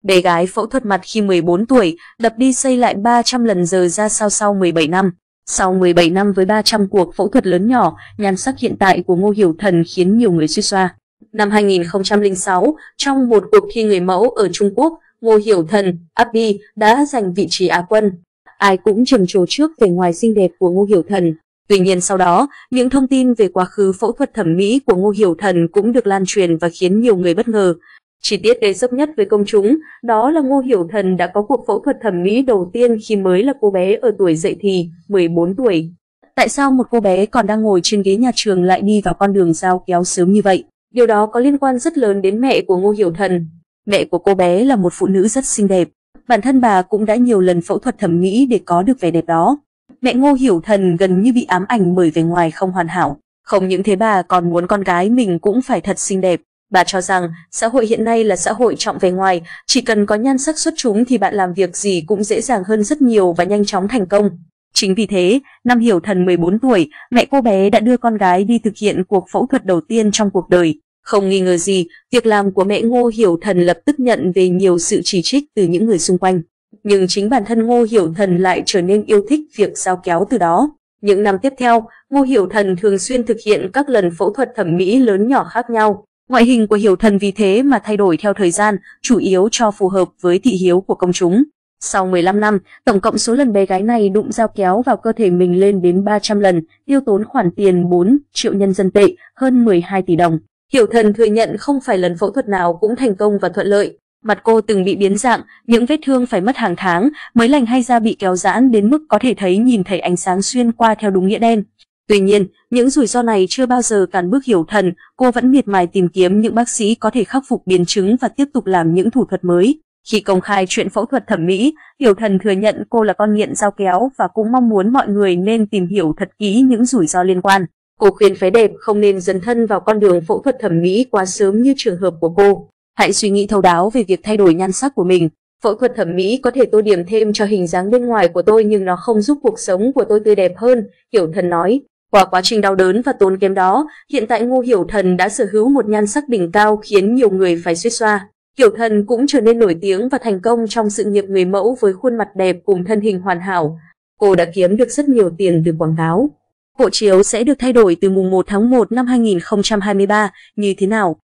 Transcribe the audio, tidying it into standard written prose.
Bé gái phẫu thuật mặt khi 14 tuổi, đập đi xây lại 300 lần giờ ra sao sau 17 năm. Sau 17 năm với 300 cuộc phẫu thuật lớn nhỏ, nhan sắc hiện tại của Ngô Hiểu Thần khiến nhiều người suýt xoa. Năm 2006, trong một cuộc thi người mẫu ở Trung Quốc, Ngô Hiểu Thần, Abby đã giành vị trí Á quân. Ai cũng trầm trồ trước vẻ ngoài xinh đẹp của Ngô Hiểu Thần. Tuy nhiên sau đó, những thông tin về quá khứ phẫu thuật thẩm mỹ của Ngô Hiểu Thần cũng được lan truyền và khiến nhiều người bất ngờ. Chi tiết gây sốc nhất với công chúng, đó là Ngô Hiểu Thần đã có cuộc phẫu thuật thẩm mỹ đầu tiên khi mới là cô bé ở tuổi dậy thì, 14 tuổi. Tại sao một cô bé còn đang ngồi trên ghế nhà trường lại đi vào con đường dao kéo sớm như vậy? Điều đó có liên quan rất lớn đến mẹ của Ngô Hiểu Thần. Mẹ của cô bé là một phụ nữ rất xinh đẹp. Bản thân bà cũng đã nhiều lần phẫu thuật thẩm mỹ để có được vẻ đẹp đó. Mẹ Ngô Hiểu Thần gần như bị ám ảnh bởi vẻ ngoài không hoàn hảo. Không những thế, bà còn muốn con gái mình cũng phải thật xinh đẹp. Bà cho rằng xã hội hiện nay là xã hội trọng vẻ ngoài, chỉ cần có nhan sắc xuất chúng thì bạn làm việc gì cũng dễ dàng hơn rất nhiều và nhanh chóng thành công. Chính vì thế, năm Hiểu Thần 14 tuổi, mẹ cô bé đã đưa con gái đi thực hiện cuộc phẫu thuật đầu tiên trong cuộc đời. Không nghi ngờ gì, việc làm của mẹ Ngô Hiểu Thần lập tức nhận về nhiều sự chỉ trích từ những người xung quanh. Nhưng chính bản thân Ngô Hiểu Thần lại trở nên yêu thích việc dao kéo từ đó. Những năm tiếp theo, Ngô Hiểu Thần thường xuyên thực hiện các lần phẫu thuật thẩm mỹ lớn nhỏ khác nhau. Ngoại hình của Hiểu Thần vì thế mà thay đổi theo thời gian, chủ yếu cho phù hợp với thị hiếu của công chúng. Sau 15 năm, tổng cộng số lần bé gái này đụng dao kéo vào cơ thể mình lên đến 300 lần, tiêu tốn khoản tiền 4 triệu nhân dân tệ, hơn 12 tỷ đồng. Hiểu Thần thừa nhận không phải lần phẫu thuật nào cũng thành công và thuận lợi. Mặt cô từng bị biến dạng, những vết thương phải mất hàng tháng mới lành hay da bị kéo giãn đến mức có thể nhìn thấy ánh sáng xuyên qua theo đúng nghĩa đen. Tuy nhiên, những rủi ro này chưa bao giờ cản bước Hiểu Thần, cô vẫn miệt mài tìm kiếm những bác sĩ có thể khắc phục biến chứng và tiếp tục làm những thủ thuật mới. Khi công khai chuyện phẫu thuật thẩm mỹ, Hiểu Thần thừa nhận cô là con nghiện dao kéo và cũng mong muốn mọi người nên tìm hiểu thật kỹ những rủi ro liên quan. Cô khuyên phái đẹp không nên dấn thân vào con đường phẫu thuật thẩm mỹ quá sớm như trường hợp của cô. Hãy suy nghĩ thấu đáo về việc thay đổi nhan sắc của mình. Phẫu thuật thẩm mỹ có thể tô điểm thêm cho hình dáng bên ngoài của tôi nhưng nó không giúp cuộc sống của tôi tươi đẹp hơn, Hiểu Thần nói. Qua quá trình đau đớn và tốn kém đó, hiện tại Ngô Hiểu Thần đã sở hữu một nhan sắc đỉnh cao khiến nhiều người phải suýt xoa. Hiểu Thần cũng trở nên nổi tiếng và thành công trong sự nghiệp người mẫu với khuôn mặt đẹp cùng thân hình hoàn hảo. Cô đã kiếm được rất nhiều tiền từ quảng cáo. Hộ chiếu sẽ được thay đổi từ mùng 1 tháng 1 năm 2023, như thế nào?